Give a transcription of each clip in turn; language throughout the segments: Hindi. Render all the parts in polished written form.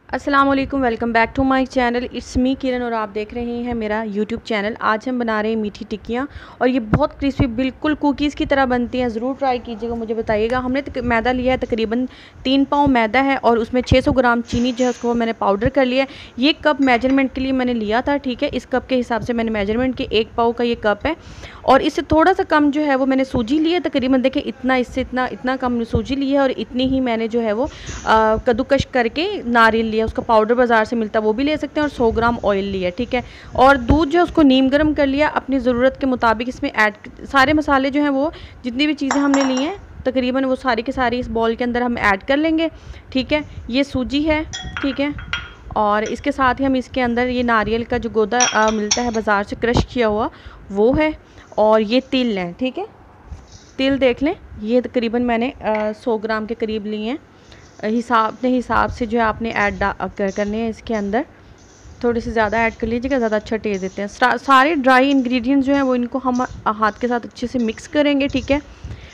अस्सलाम वालेकुम, welcome back to my channel. It's me Kiran और आप देख रहे हैं मेरा यूट्यूब चैनल। आज हम बना रहे हैं मीठी टिक्कियाँ और ये बहुत क्रिस्पी बिल्कुल कुकीज़ की तरह बनती हैं। ज़रूर ट्राई कीजिएगा, मुझे बताइएगा। हमने मैदा लिया है, तकरीबन 3 पाव मैदा है और उसमें 600 ग्राम चीनी जो है उसको मैंने पाउडर कर लिया है। ये कप मेजरमेंट के लिए मैंने लिया था, ठीक है। इस कप के हिसाब से मैंने मेजरमेंट की, 1 पाव का ये कप है और इससे थोड़ा सा कम जो है वो मैंने सूजी ली है। तकरीबन देखिए इतना, इससे इतना कम सूजी ली है और इतनी ही मैंने जो है वो कद्दूकश करके नारियल लिया, उसका पाउडर बाज़ार से मिलता है वो भी ले सकते हैं, और 100 ग्राम ऑयल लिया, ठीक है। और दूध जो है उसको नीम गर्म कर लिया। अपनी ज़रूरत के मुताबिक इसमें ऐड सारे मसाले जो हैं वो जितनी भी चीज़ें हमने ली हैं तकरीबन वो सारी की सारी इस बॉल के अंदर हम ऐड कर लेंगे, ठीक है। ये सूजी है, ठीक है। और इसके साथ ही हम इसके अंदर ये नारियल का जो गोदा मिलता है बाज़ार से क्रश किया हुआ वो है, और ये तिल है, ठीक है। तिल देख लें, ये तकरीबन मैंने 100 ग्राम के करीब लिए हैं। अपने हिसाब से जो है आपने ऐड करने हैं इसके अंदर। थोड़ी सी ज़्यादा ऐड कर लीजिएगा, ज़्यादा अच्छा टेस्ट देते हैं। सारे ड्राई इंग्रेडिएंट्स जो हैं वो इनको हम हाथ के साथ अच्छे से मिक्स करेंगे, ठीक है।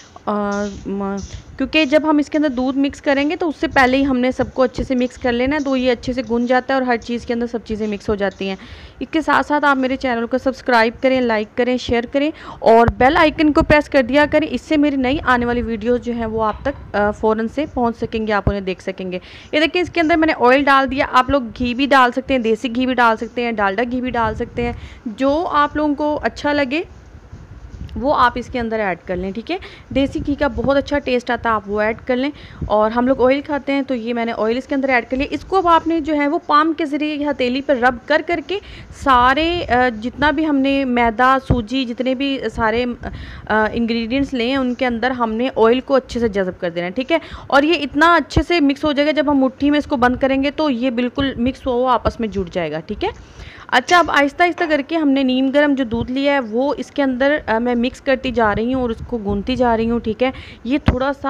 क्योंकि जब हम इसके अंदर दूध मिक्स करेंगे तो उससे पहले ही हमने सबको अच्छे से मिक्स कर लेना है, तो ये अच्छे से गुन जाता है और हर चीज़ के अंदर सब चीज़ें मिक्स हो जाती हैं। इसके साथ साथ आप मेरे चैनल को सब्सक्राइब करें, लाइक करें, शेयर करें और बेल आइकन को प्रेस कर दिया करें। इससे मेरी नई आने वाली वीडियोस जो हैं वो आप तक फ़ौरन से पहुंच सकेंगे, आप उन्हें देख सकेंगे। ये देखिए इसके अंदर मैंने ऑयल डाल दिया। आप लोग घी भी डाल सकते हैं, देसी घी भी डाल सकते हैं, डालडा घी भी डाल सकते हैं, जो आप लोगों को अच्छा लगे वो आप इसके अंदर ऐड कर लें, ठीक है। देसी घी का बहुत अच्छा टेस्ट आता है, आप वो ऐड कर लें। और हम लोग ऑयल खाते हैं तो ये मैंने ऑयल इसके अंदर ऐड कर लिया। इसको अब आपने जो है वो पाम के ज़रिए हथेली पर रब कर करके सारे जितना भी हमने मैदा, सूजी, जितने भी सारे इंग्रेडिएंट्स लिए हैं उनके अंदर हमने ऑयल को अच्छे से जज़ब कर देना है, ठीक है। और ये इतना अच्छे से मिक्स हो जाएगा, जब हम मुट्ठी में इसको बंद करेंगे तो ये बिल्कुल मिक्स हो आपस में जुड़ जाएगा, ठीक है। अच्छा, अब आहिस्ता आहिस्ता करके हमने नीम गर्म जो दूध लिया है वो इसके अंदर मैं मिक्स करती जा रही हूँ और उसको गूंथती जा रही हूँ, ठीक है। ये थोड़ा सा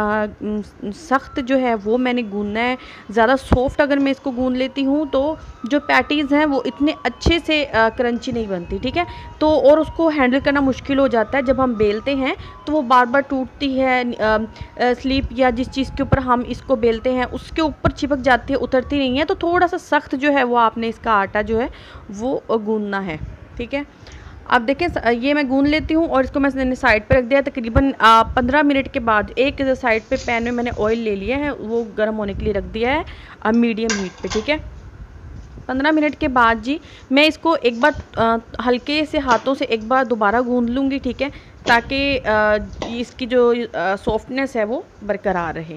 सख्त जो है वो मैंने गूंदना है। ज़्यादा सॉफ्ट अगर मैं इसको गूंद लेती हूँ तो जो पैटीज़ हैं वो इतने अच्छे से क्रंची नहीं बनती, ठीक है। तो और उसको हैंडल करना मुश्किल हो जाता है। जब हम बेलते हैं तो वो बार बार टूटती है, स्लीप या जिस चीज़ के ऊपर हम इसको बेलते हैं उसके ऊपर चिपक जाती है, उतरती नहीं है। तो थोड़ा सा सख्त जो है वो आपने इसका आटा जो है वो गूंदना है, ठीक है। अब देखें ये मैं गूंद लेती हूँ और इसको मैंने साइड पे रख दिया। तकरीबन 15 मिनट के बाद एक साइड पे पैन में मैंने ऑयल ले लिया है, वो गर्म होने के लिए रख दिया है मीडियम हीट पे, ठीक है। 15 मिनट के बाद जी मैं इसको एक बार हल्के से हाथों से एक बार दोबारा गूंद लूँगी, ठीक है, ताकि इसकी जो सॉफ्टनेस है वो बरकरार रहे।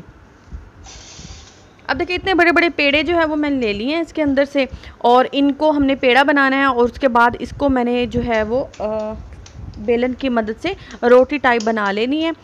अब देखिए इतने बड़े बड़े पेड़े जो है वो मैंने ले लिए हैं इसके अंदर से, और इनको हमने पेड़ा बनाना है और उसके बाद इसको मैंने जो है वो बेलन की मदद से रोटी टाइप बना लेनी है।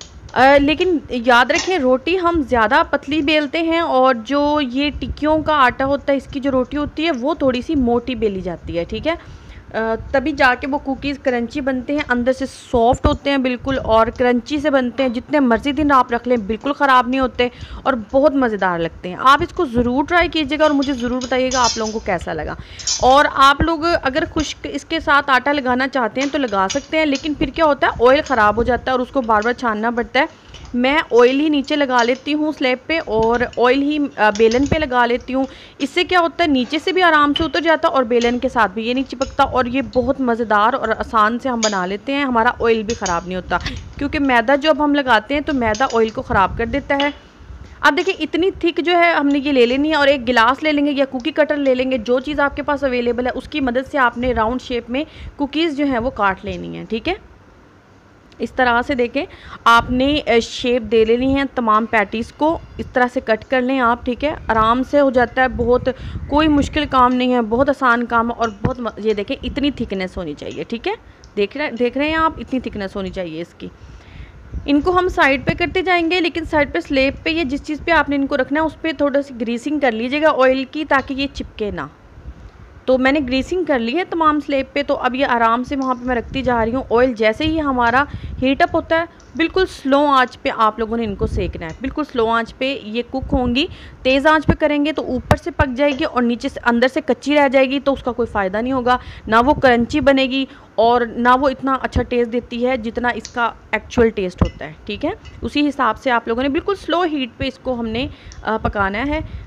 लेकिन याद रखें रोटी हम ज़्यादा पतली बेलते हैं और जो ये टिक्कियों का आटा होता है इसकी जो रोटी होती है वो थोड़ी सी मोटी बेली जाती है, ठीक है। तभी जाके वो कुकीज़ क्रंची बनते हैं, अंदर से सॉफ्ट होते हैं बिल्कुल और क्रंची से बनते हैं। जितने मर्ज़ी दिन आप रख लें बिल्कुल ख़राब नहीं होते और बहुत मज़ेदार लगते हैं। आप इसको ज़रूर ट्राई कीजिएगा और मुझे ज़रूर बताइएगा आप लोगों को कैसा लगा। और आप लोग अगर खुश्क इसके साथ आटा लगाना चाहते हैं तो लगा सकते हैं, लेकिन फिर क्या होता है ऑयल ख़राब हो जाता है और उसको बार बार छानना पड़ता है। मैं ऑयल ही नीचे लगा लेती हूँ स्लैब पे और ऑयल ही बेलन पे लगा लेती हूँ। इससे क्या होता है नीचे से भी आराम से उतर जाता और बेलन के साथ भी ये नहीं चिपकता, और ये बहुत मज़ेदार और आसान से हम बना लेते हैं। हमारा ऑयल भी ख़राब नहीं होता, क्योंकि मैदा जब हम लगाते हैं तो मैदा ऑयल को ख़राब कर देता है। अब देखिए इतनी थिक जो है हमने ये ले लेनी है और एक गिलास ले लेंगे या कुकी कटर ले लेंगे, जो चीज़ आपके पास अवेलेबल है उसकी मदद से आपने राउंड शेप में कुकीज़ जो हैं वो काट लेनी है, ठीक है। इस तरह से देखें आपने शेप दे लेनी है तमाम पैटीज़ को, इस तरह से कट कर लें आप, ठीक है। आराम से हो जाता है, बहुत कोई मुश्किल काम नहीं है, बहुत आसान काम है और बहुत ये देखें इतनी थिकनेस होनी चाहिए, ठीक है। देख रहे हैं आप, इतनी थिकनेस होनी चाहिए इसकी। इनको हम साइड पे करते जाएंगे, लेकिन साइड पे स्लेब पे ये जिस चीज़ पे आपने इनको रखना है उस पर थोड़ा सी ग्रीसिंग कर लीजिएगा ऑयल की, ताकि ये चिपके ना। तो मैंने ग्रीसिंग कर ली है तमाम स्लेब पे, तो अब ये आराम से वहाँ पे मैं रखती जा रही हूँ। ऑयल जैसे ही हमारा हीट अप होता है बिल्कुल स्लो आंच पे आप लोगों ने इनको सेकना है, बिल्कुल स्लो आंच पे ये कुक होंगी। तेज़ आंच पे करेंगे तो ऊपर से पक जाएगी और नीचे से अंदर से कच्ची रह जाएगी, तो उसका कोई फ़ायदा नहीं होगा, ना वो क्रंची बनेगी और ना वो इतना अच्छा टेस्ट देती है जितना इसका एक्चुअल टेस्ट होता है, ठीक है। उसी हिसाब से आप लोगों ने बिल्कुल स्लो हीट पे इसको हमने पकाना है।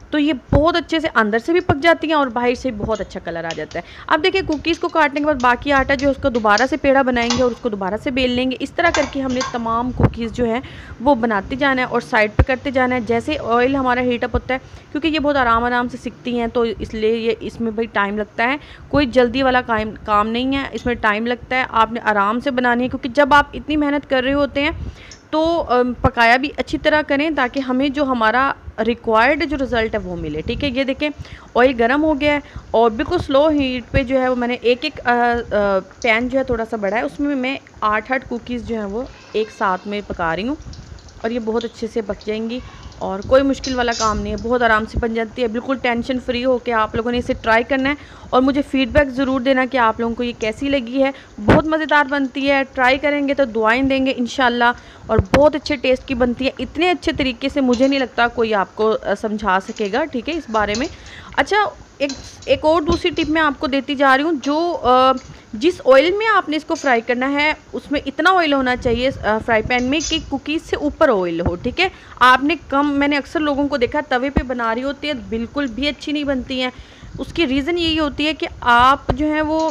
तो ये बहुत अच्छे से अंदर से भी पक जाती हैं और बाहर से भी बहुत अच्छा कलर आ जाता है। अब देखिए कुकीज़ को काटने के बाद बाकी आटा जो है उसको दोबारा से पेड़ा बनाएंगे और उसको दोबारा से बेल लेंगे। इस तरह करके हमने तमाम कुकीज़ जो है वो बनाते जाना है और साइड पे करते जाना है। जैसे ऑयल हमारा हीटअप होता है, क्योंकि ये बहुत आराम से सिकती हैं तो इसलिए ये इसमें भाई टाइम लगता है। कोई जल्दी वाला काम नहीं है, इसमें टाइम लगता है। आपने आराम से बनानी है, क्योंकि जब आप इतनी मेहनत कर रहे होते हैं तो पकाया भी अच्छी तरह करें ताकि हमें जो हमारा रिक्वायर्ड जो रिज़ल्ट है वो मिले। ठीक है, ये देखें ऑयल गर्म हो गया है और बिल्कुल स्लो हीट पे जो है वो मैंने एक पैन जो है थोड़ा सा बड़ा है, उसमें मैं 8 कुकीज़ जो हैं वो एक साथ में पका रही हूँ और ये बहुत अच्छे से पक जाएंगी और कोई मुश्किल वाला काम नहीं है, बहुत आराम से बन जाती है। बिल्कुल टेंशन फ्री होकर आप लोगों ने इसे ट्राई करना है और मुझे फ़ीडबैक ज़रूर देना कि आप लोगों को ये कैसी लगी है। बहुत मज़ेदार बनती है, ट्राई करेंगे तो दुआएं देंगे इंशाल्लाह, और बहुत अच्छे टेस्ट की बनती है। इतने अच्छे तरीके से मुझे नहीं लगता कोई आपको समझा सकेगा, ठीक है, इस बारे में। अच्छा, एक और दूसरी टिप मैं आपको देती जा रही हूँ। जो जिस ऑयल में आपने इसको फ्राई करना है उसमें इतना ऑयल होना चाहिए फ्राई पैन में कि कुकीज़ से ऊपर ऑयल हो। ठीक है, आपने कम, मैंने अक्सर लोगों को देखा तवे पे बना रही होती है, बिल्कुल भी अच्छी नहीं बनती हैं। उसकी रीज़न यही होती है कि आप जो है वो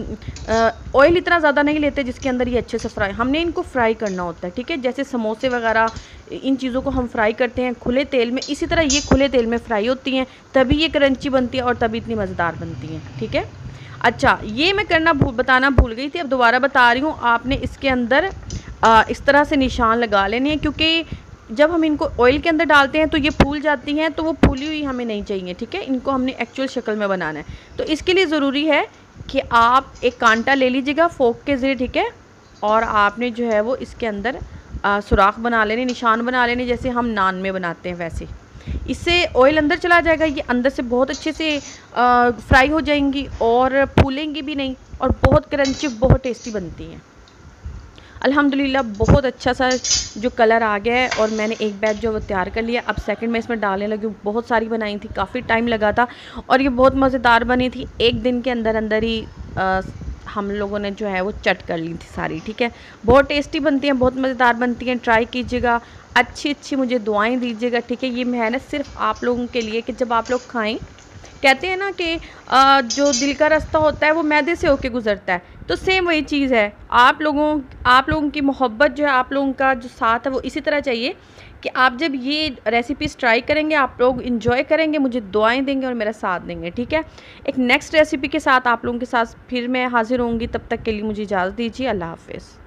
ऑयल इतना ज़्यादा नहीं लेते जिसके अंदर ये अच्छे से फ्राई, हमने इनको फ्राई करना होता है। ठीक है, जैसे समोसे वगैरह इन चीज़ों को हम फ्राई करते हैं खुले तेल में, इसी तरह ये खुले तेल में फ्राई होती हैं, तभी ये क्रंची बनती है और तभी इतनी मज़ेदार बनती हैं। ठीक है, अच्छा, ये मैं बताना भूल गई थी, अब दोबारा बता रही हूँ। आपने इसके अंदर इस तरह से निशान लगा लेने हैं, क्योंकि जब हम इनको ऑयल के अंदर डालते हैं तो ये फूल जाती हैं, तो वो फूली हुई हमें नहीं चाहिए। ठीक है, इनको हमने एक्चुअल शक्ल में बनाना है, तो इसके लिए ज़रूरी है कि आप एक कांटा ले लीजिएगा फोक के ज़रिए। ठीक है, और आपने जो है वो इसके अंदर सुराख बना लेने, निशान बना लेने, जैसे हम नान में बनाते हैं वैसे। इससे ऑयल अंदर चला जाएगा, ये अंदर से बहुत अच्छे से फ्राई हो जाएंगी और फूलेंगी भी नहीं और बहुत क्रंची, बहुत टेस्टी बनती हैं। अल्हम्दुलिल्लाह बहुत अच्छा सा जो कलर आ गया है और मैंने एक बैच जो वो तैयार कर लिया। अब सेकंड में इसमें डालने लगी हूँ। बहुत सारी बनाई थी, काफ़ी टाइम लगा था और ये बहुत मज़ेदार बनी थी। एक दिन के अंदर अंदर ही हम लोगों ने जो है वो चट कर ली थी सारी। ठीक है, बहुत टेस्टी बनती हैं, बहुत मज़ेदार बनती हैं, ट्राई कीजिएगा। अच्छी मुझे दुआएं दीजिएगा। ठीक है, ये मेहनत सिर्फ आप लोगों के लिए कि जब आप लोग खाएं, कहते हैं ना कि जो दिल का रास्ता होता है वो मैदे से होके गुजरता है, तो सेम वही चीज़ है। आप लोगों की मोहब्बत जो है, आप लोगों का जो साथ है वो इसी तरह चाहिए कि आप जब ये रेसिपीज़ ट्राई करेंगे, आप लोग इंजॉय करेंगे, मुझे दुआएं देंगे और मेरा साथ देंगे। ठीक है, एक नेक्स्ट रेसिपी के साथ आप लोगों के साथ फिर मैं हाजिर होंगी, तब तक के लिए मुझे इजाज़त दीजिए। अल्लाह हाफ़िज़।